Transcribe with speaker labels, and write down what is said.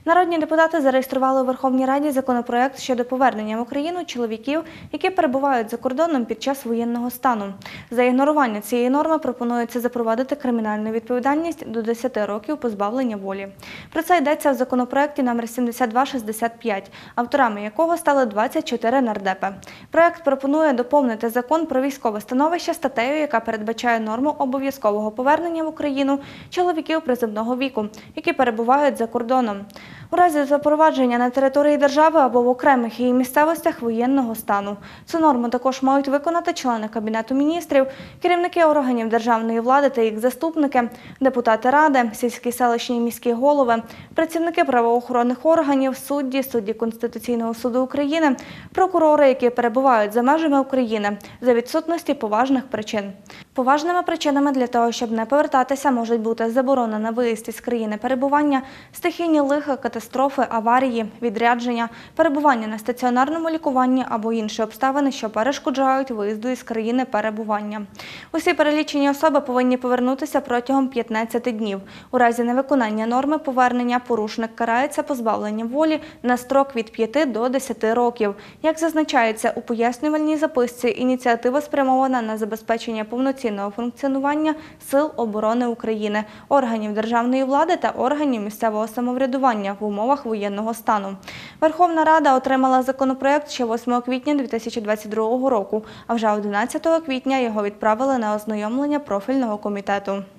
Speaker 1: Народні депутати зареєстрували у Верховній Раді законопроект щодо повернення в Україну чоловіків, які перебувають за кордоном під час воєнного стану. За ігнорування цієї норми пропонується запровадити кримінальну відповідальність до 10 років позбавлення волі. Про це йдеться в законопроекті номер 7265, авторами якого стали 24 нардепи. Проект пропонує доповнити закон про військове становище статтею, яка передбачає норму обов'язкового повернення в Україну чоловіків призовного віку, які перебувають за кордоном, у разі запровадження на території держави або в окремих її місцевостях воєнного стану. Цю норму також мають виконати члени Кабінету міністрів, керівники органів державної влади та їх заступники, депутати Ради, сільські, селищні і міські голови, працівники правоохоронних органів, судді Конституційного суду України, прокурори, які перебувають за межами України за відсутності поважних причин. Поважними причинами для того, щоб не повертатися, можуть бути заборона на виїзд із країни перебування, стихійні лиха, катастрофи, аварії, відрядження, перебування на стаціонарному лікуванні або інші обставини, що перешкоджають виїзду із країни перебування. Усі перелічені особи повинні повернутися протягом 15 днів. У разі невиконання норми повернення порушник карається позбавленням волі на строк від 5 до 10 років. Як зазначається у пояснювальній записці, ініціатива спрямована на забезпечення повноцінного функціонування Сил оборони України, органів державної влади та органів місцевого самоврядування в умовах воєнного стану. Верховна Рада отримала законопроект ще 8 квітня 2022 року, а вже 11 квітня його відправили на ознайомлення профільного комітету.